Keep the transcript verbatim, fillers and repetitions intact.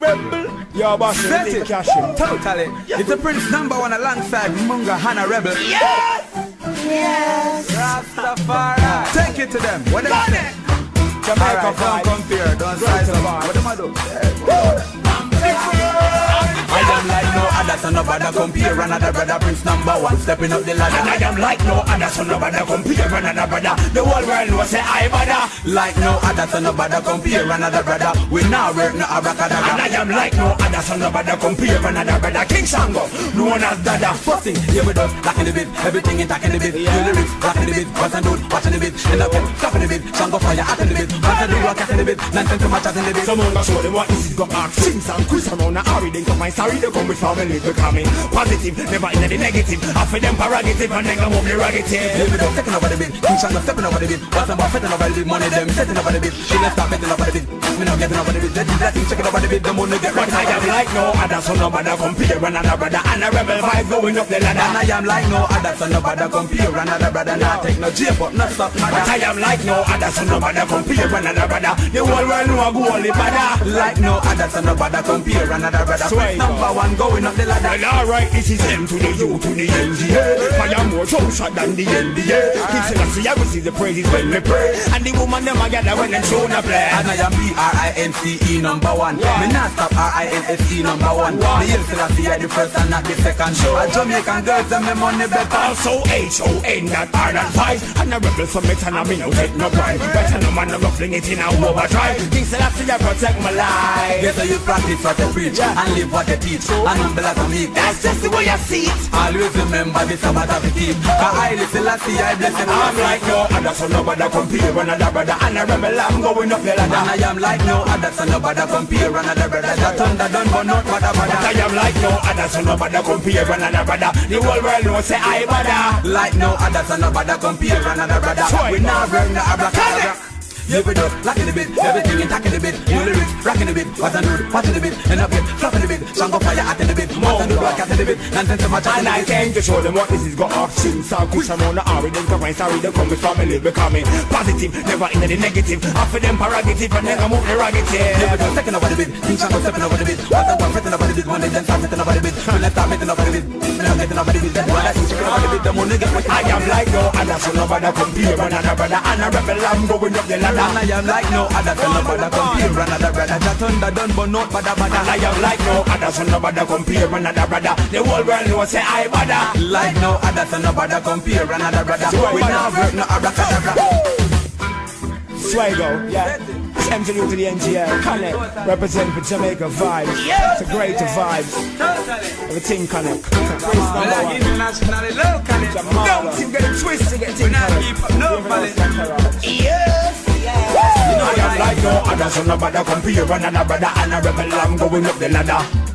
Yo, boss, set it. Cash in. Totally. It's the Prince number one alongside Munga, Hannah Rebel. Yes! Yes! Rastafari. Take it to them. What them say? Jamaica Alright, don't vibe. compare. Don't size them. What them a do? I am like no other, so nobody compare. Another brother, Prince number one, stepping up the ladder. And I am like no other, so nobody compare. Another brother, the whole world knows say I bother. Like no other, so nobody compare. Another brother, we now work no abracadabra. And I am like no other, so nobody compare. Another brother, King Shango, known as Dada. First thing, here we do, locking the beat, everything intact in the beat. Yeah. The lyrics, rocking the beat, what's and do, watching the beat. In the pit, stopping the beat, Shango fire, acting the beat. What's and do, rock in the beat, nonsense to my chat in the beat. Some Munga show them what this is got ask. Sing some quiz around the Ari, then come my sorry, they come with family, becoming positive, never in the negative. After them prerogative, and then come home the negative. Here we do, taking over the beat, King Shango stepping over the beat. What's and about fetting over the beat, money them setting over the beat. She let's start betting over the beat, we not getting over the beat. They do that thing, checking over the beat, the money get right. But I am like no other, so nobody compare. Another brother, and a rebel vibe going up the ladder. And I am like no other, so nobody compare. Another brother, not take no jail, but not stop matter. But I am like no other, so nobody compare. Another brother, the whole world know I go only bother. Like no other, so nobody compare. Another brother, Prince number one, going up the ladder. Well, alright, this is M to the U to the N G A. Fire more shot than the N B A. King Selassie, I will see the praises when we pray. And the woman them a gather when them show na play. And I am B R I N C E number one. Me not stop R I N S E number one. The King Selassie I the first and not the second. Show a Jamaican girls them me money better. Also H O N that R that five. And a rebel from it and I me no take no pride. Better no man no ruffling it in a overdrive. King Selassie I protect my life. Yes, so you practice what you preach and live what you teach. And humble as a meek. That's just the way I see it. Always remember this about the keep. Cause I listen last year I bless and I'm like no other, so nobody compare. Another brother and a rebel, I'm going up the ladder. And I am like no other, so nobody compare. Another brother, that thunder done but not bother bother. But I am like no other, so nobody compare. Another brother, the whole world knows say I bother. Like no other, so nobody compare. Another brother, we now bring the abracadabra. Here we do, locking the beat, everything intact in the beat. New lyrics, rocking the beat, what's and do, watching the beat. And up it, flopping the beat, Shango fire acting the beat. What's and do, rock acting the beat, nonsense to my chat. And I came to show them what this is got off. Sing, sound, quiz around the Ari, then come my sorry, they come with family, becoming positive, never in the negative. After them prerogative, and then I move the prerogative. Here we do, taking over the beat, King Shango stepping over the beat. What's and do, fetting over the beat, one day then start fetting over the beat. We let's start fetting over the beat, we not getting over the beat. Then one day checking over the beat, the money get right. I am like no other, so nobody compare. Another brother, and a rebel, I'm going up the ladder. And I am like no other, so nobody compare. Another brother, that thunder done but not bother bother. And I am like no other, so nobody compare. Another brother, the whole world knows say I bother. Like no other, so nobody compare. Another brother, we now work no abracadabra. Swago, yeah. It's M to the U to the N G A. Connect, represent for Jamaica vibes. It's a greater vibes. Everything connect. Praise number one. Internationally local. Jah Malo. Don't you get it twisted, get it connect. Nobody. Yes! I am like no other, so nobody compare. Another brother and a rebel, I'm going up the ladder.